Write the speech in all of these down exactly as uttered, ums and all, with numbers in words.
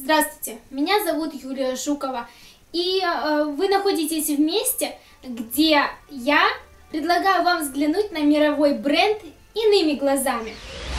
Здравствуйте, меня зовут Юлия Жукова, и э, вы находитесь в месте, где я предлагаю вам взглянуть на мировой бренд иными глазами.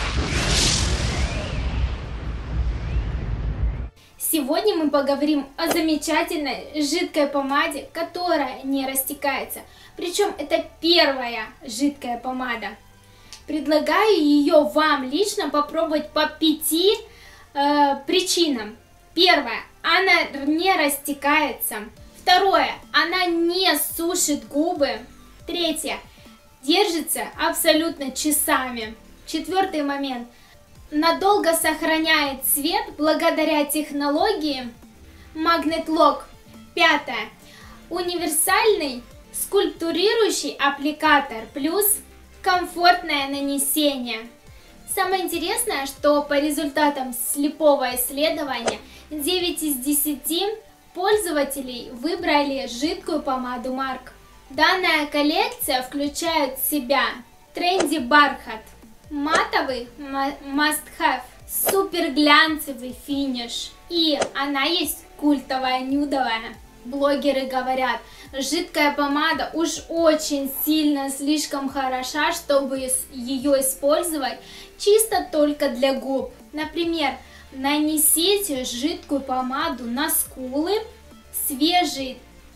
Сегодня мы поговорим о замечательной жидкой помаде, которая не растекается. Причем это первая жидкая помада. Предлагаю ее вам лично попробовать по пяти э, причинам. Первое, она не растекается. Второе, она не сушит губы. Третье, держится абсолютно часами. Четвертый момент, надолго сохраняет цвет благодаря технологии Magnet Lock. Пятое, универсальный скульптурирующий аппликатор плюс комфортное нанесение. Самое интересное, что по результатам слепого исследования девять из десяти пользователей выбрали жидкую помаду Марк. Данная коллекция включает в себя тренди бархат, матовый must-have, супер глянцевый финиш, и она есть культовая нюдовая. Блогеры говорят, жидкая помада уж очень сильно слишком хороша, чтобы ее использовать чисто только для губ. Например, нанесите жидкую помаду на скулы, свежий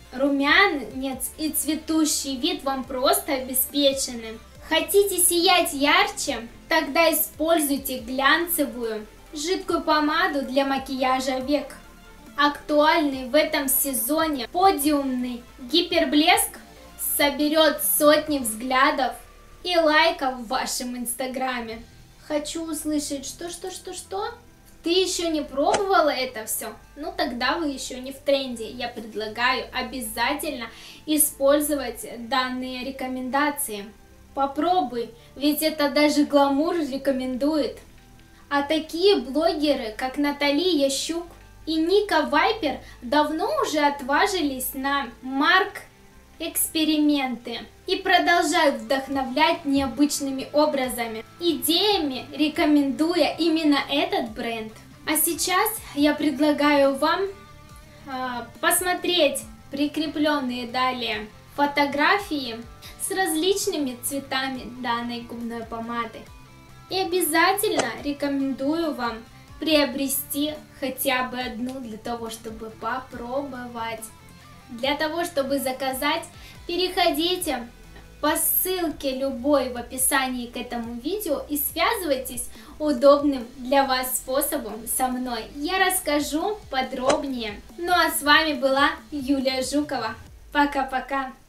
румянец и цветущий вид вам просто обеспечены. Хотите сиять ярче? Тогда используйте глянцевую жидкую помаду для макияжа век. Актуальный в этом сезоне подиумный гиперблеск соберет сотни взглядов и лайков в вашем инстаграме. Хочу услышать, что, что, что, что? Ты еще не пробовала это все? Ну тогда вы еще не в тренде. Я предлагаю обязательно использовать данные рекомендации. Попробуй, ведь это даже гламур рекомендует. А такие блогеры, как Натали Ящук и Ника Вайпер, давно уже отважились на Марк эксперименты и продолжают вдохновлять необычными образами, идеями, рекомендуя именно этот бренд. А сейчас я предлагаю вам э, посмотреть прикрепленные далее фотографии с различными цветами данной губной помады. И обязательно рекомендую вам приобрести хотя бы одну для того, чтобы попробовать. Для того, чтобы заказать, переходите по ссылке любой в описании к этому видео и связывайтесь удобным для вас способом со мной. Я расскажу подробнее. Ну а с вами была Юлия Жукова. Пока-пока.